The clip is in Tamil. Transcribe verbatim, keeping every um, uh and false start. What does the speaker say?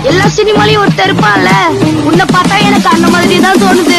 எல்லா சினிமாலையும் ஒருத்தர் இருப்பான்ல, உன்னை பார்த்தா எனக்கு அந்த மாதிரி தான் தோணுது.